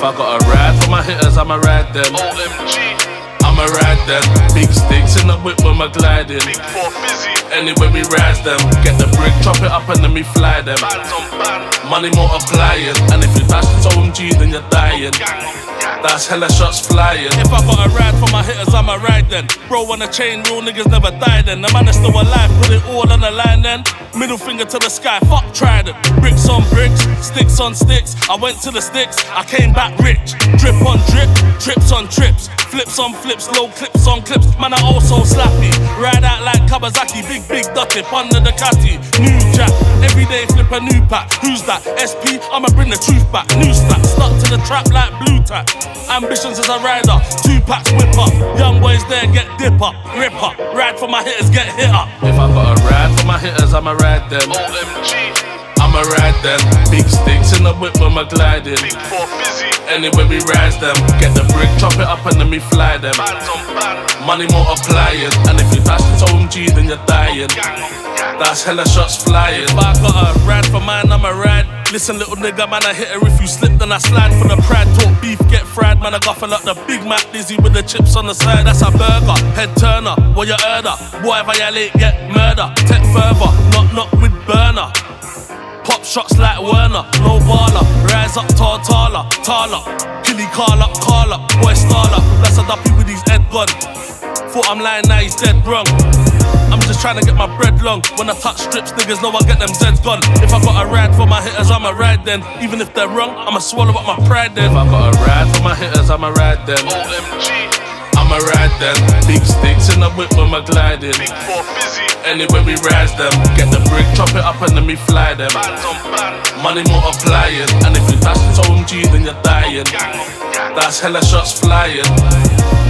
I got a ride for my hitters, I'ma ride them. OMG, I'ma ride them. Big sticks in the whip when we're gliding. big four busy, Anyway we rise them. Get the brick, chop it up and then we fly them. bands on band, Money multiplying. And if you dash this OMG then you're dying. gang on gang. That's hella shots flying. If I got a ride for my hitters, I'ma ride then. Bro on a chain, real niggas never die then. The man is still alive, put it all on the line then. Middle finger to the sky, fuck Trident. Bricks on bricks, sticks on sticks. I went to the sticks, I came back rich. Drip on drip, trips on trips. Flips on flips, low clips on clips. Man, I also slappy. Ride out like Kawasaki, big dotty, under the catty. New jack, everyday flip a new pack. Who's that? SP, I'ma bring the truth back. New stack, stuck to the trap like blue tack. Ambitions as a rider, 2 packs whip up. Young boys there get dip up, rip up. Ride for my hitters, get hit up. If I got a ride for my hitters, I'ma ride them. OMG, I'ma ride them. Big sticks in the whip when we're gliding. big four busy, Anyway we rise them. Get the brick, chop it up and then we fly them. bands on band, Money multiplying. And if you dash this OMG then you're dying. gang on gang. That's hella shots flying. If I got a ride for mine, I'ma ride. Listen, little nigga, man, I hit her. If you slip, then I slide for the pride. Talk beef, get fried, man, I guffle up the Big Mac Dizzy with the chips on the side. That's a burger, head turner, what you heard her. Boy, violate, get murder. Tech further, knock with burner. Pop shots like Werner, no baller. Rise up, taller. Killy, call up, boy, starler. That's a duppy with his head gone. Thought I'm lying, now he's dead wrong. I'm just trying to get my bread long. When I touch strips, niggas know I get them Zeds gone. If I got a ride for my hitters, I'ma ride then. Even if they're wrong, I'ma swallow up my pride then. If I got a ride for my hitters, I'ma ride them. OMG, I'ma ride them. Big sticks in the whip when we're gliding. big four busy, Anyway we rise them. Get the brick, chop it up and then we fly them. bands on band, Money multiplying. And if you dash this OMG then you're dying. gang on gang. That's hella shots flying.